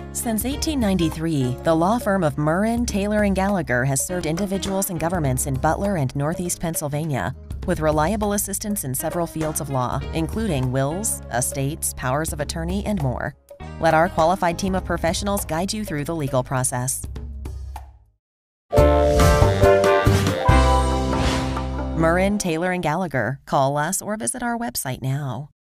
Since 1893, the law firm of Murrin, Taylor & Gallagher has served individuals and governments in Butler and Northeast Pennsylvania with reliable assistance in several fields of law, including wills, estates, powers of attorney, and more. Let our qualified team of professionals guide you through the legal process. Murrin, Taylor & Gallagher. Call us or visit our website now.